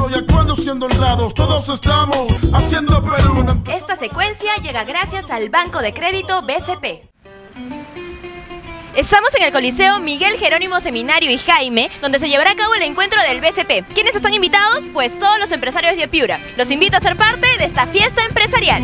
y actuando siendo honrados. Todos estamos haciendo Perú. Esta secuencia llega gracias al Banco de Crédito BCP. Estamos en el Coliseo Miguel Jerónimo Seminario y Jaime, donde se llevará a cabo el encuentro del BCP. ¿Quiénes están invitados? Pues todos los empresarios de Piura. Los invito a ser parte de esta fiesta empresarial.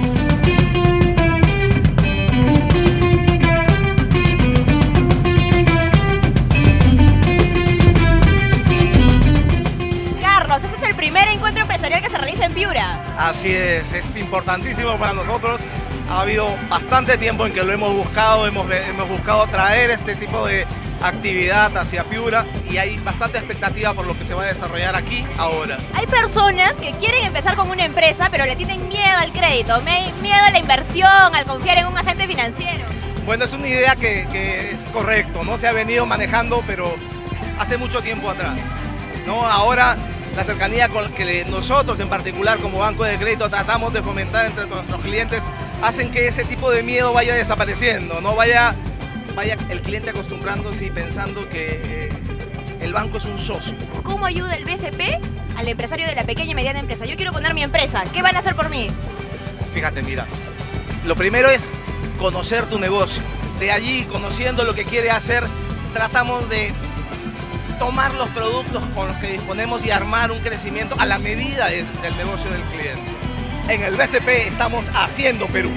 Carlos, este es el primer encuentro empresarial que se realiza en Piura. Así es importantísimo para nosotros. Ha habido bastante tiempo en que lo hemos buscado traer este tipo de actividad hacia Piura y hay bastante expectativa por lo que se va a desarrollar aquí ahora. Hay personas que quieren empezar con una empresa pero le tienen miedo al crédito, miedo a la inversión, al confiar en un agente financiero. Bueno, es una idea que es correcto, ¿no? Se ha venido manejando pero hace mucho tiempo atrás, ¿no? Ahora la cercanía con que nosotros en particular como Banco de Crédito tratamos de fomentar entre nuestros clientes hacen que ese tipo de miedo vaya desapareciendo, ¿no? Vaya el cliente acostumbrándose y pensando que el banco es un socio. ¿Cómo ayuda el BCP al empresario de la pequeña y mediana empresa? Yo quiero poner mi empresa, ¿qué van a hacer por mí? Fíjate, mira, lo primero es conocer tu negocio. De allí, conociendo lo que quiere hacer, tratamos de tomar los productos con los que disponemos y armar un crecimiento a la medida del negocio del cliente. En el BCP estamos haciendo Perú.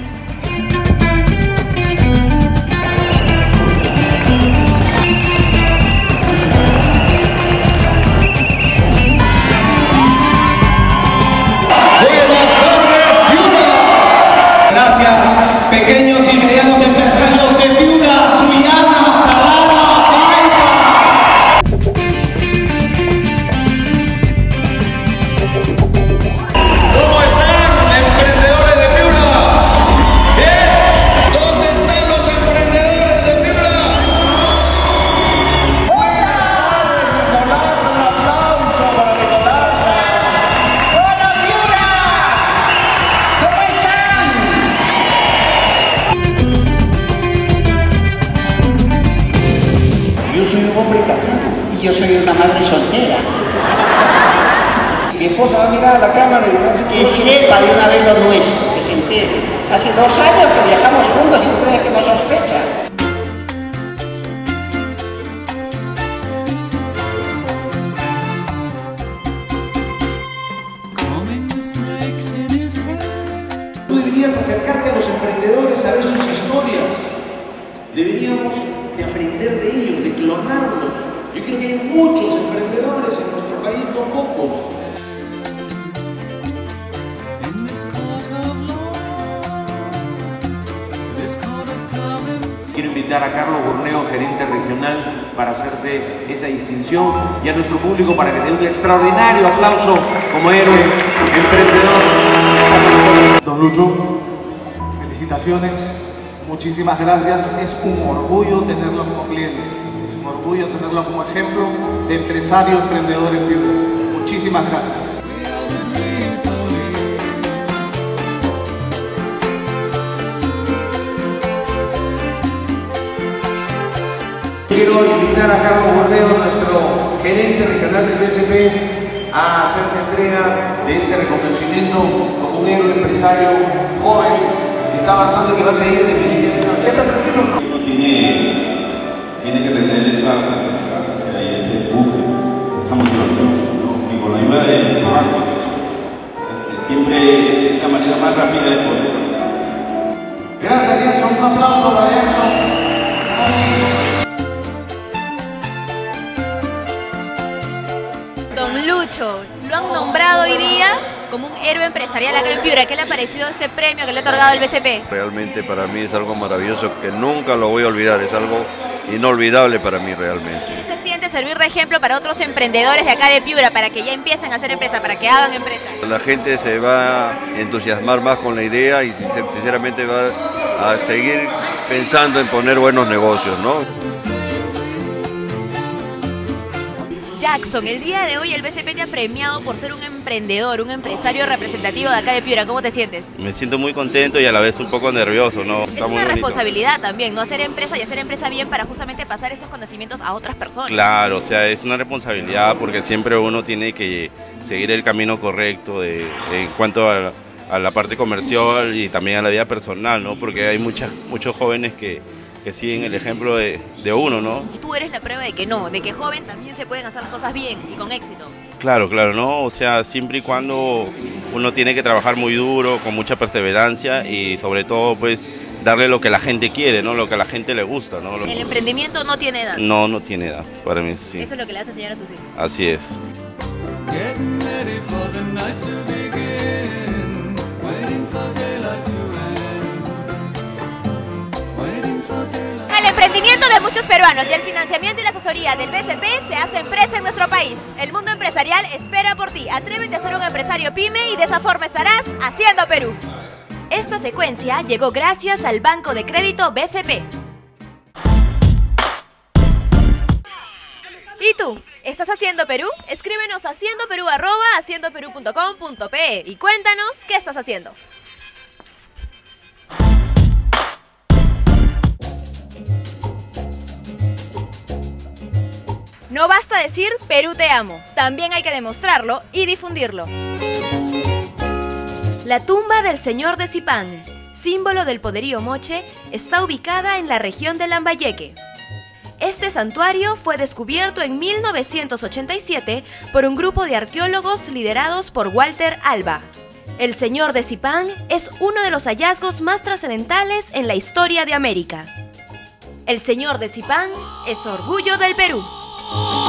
Gracias, pequeños y medianos empresarios de Piura, Sullana, Tarara, Paiva. ¿Cómo están, emprendedores de Piura? ¿Bien? ¿Dónde están los emprendedores de Piura? Nicolás, un aplauso para Nicolás. ¡Hola, Piura! ¿Cómo están? Yo soy un hombre casado y yo soy una madre soltera. Mi esposa va a mirar a la cámara y va a decir que sepa de una vez lo nuestro, que se entere. Hace 2 años que viajamos juntos y ustedes que no sospechan. Tú deberías acercarte a los emprendedores, a ver sus historias. Deberíamos de aprender de ellos, de clonarlos. Yo creo que hay muchos emprendedores en nuestro país, no pocos. Quiero invitar a Carlos Burneo, gerente regional, para hacerte esa distinción y a nuestro público para que te dé un extraordinario aplauso como héroe emprendedor. Don Lucho, felicitaciones, muchísimas gracias. Es un orgullo tenerlo como cliente, es un orgullo tenerlo como ejemplo de empresario emprendedor en Piura. Muchísimas gracias. Quiero invitar a Carlos Bordeo, nuestro gerente regional del BCP, a hacer entrega de este reconocimiento como un héroe empresario joven que está avanzando y que va a seguir definitivamente. ¿Ya está tranquilo? Uno tiene que tener esa hacia ese empuje, esa motivación, ¿no? Y con la ayuda del trabajo, siempre es la manera más rápida de poder. Gracias, Jackson. Un aplauso para Jackson. Don Lucho, lo han nombrado hoy día como un héroe empresarial acá en Piura. ¿Qué le ha parecido este premio que le ha otorgado el BCP? Realmente para mí es algo maravilloso que nunca lo voy a olvidar, es algo inolvidable para mí realmente. ¿Qué se siente servir de ejemplo para otros emprendedores de acá de Piura, para que ya empiecen a hacer empresa, para que hagan empresa? La gente se va a entusiasmar más con la idea y sinceramente va a seguir pensando en poner buenos negocios, ¿no? Jackson, el día de hoy el BCP te ha premiado por ser un emprendedor, un empresario representativo de acá de Piura. ¿Cómo te sientes? Me siento muy contento y a la vez un poco nervioso, ¿no? Es una responsabilidad también, ¿no? Hacer empresa y hacer empresa bien para justamente pasar esos conocimientos a otras personas. Claro, o sea, es una responsabilidad porque siempre uno tiene que seguir el camino correcto en cuanto a la parte comercial y también a la vida personal, ¿no? Porque hay muchos jóvenes que siguen el ejemplo de uno, ¿no? Tú eres la prueba de que no, de que joven también se pueden hacer las cosas bien y con éxito. Claro, ¿no? O sea, siempre y cuando uno tiene que trabajar muy duro, con mucha perseverancia y sobre todo, pues, darle lo que la gente quiere, ¿no? Lo que a la gente le gusta, ¿no? El emprendimiento no tiene edad. No tiene edad, para mí sí. Eso es lo que le vas a enseñar a tus hijos. Así es. El emprendimiento de muchos peruanos y el financiamiento y la asesoría del BCP se hacen empresa en nuestro país. El mundo empresarial espera por ti. Atrévete a ser un empresario pyme y de esa forma estarás haciendo Perú. Esta secuencia llegó gracias al Banco de Crédito BCP. ¿Y tú? ¿Estás haciendo Perú? Escríbenos a haciendoperú@haciendoperú.com.pe y cuéntanos qué estás haciendo. No basta decir Perú te amo, también hay que demostrarlo y difundirlo. La tumba del Señor de Zipán, símbolo del poderío moche, está ubicada en la región de Lambayeque. Este santuario fue descubierto en 1987 por un grupo de arqueólogos liderados por Walter Alba. El Señor de Zipán es uno de los hallazgos más trascendentales en la historia de América. El Señor de Zipán es orgullo del Perú.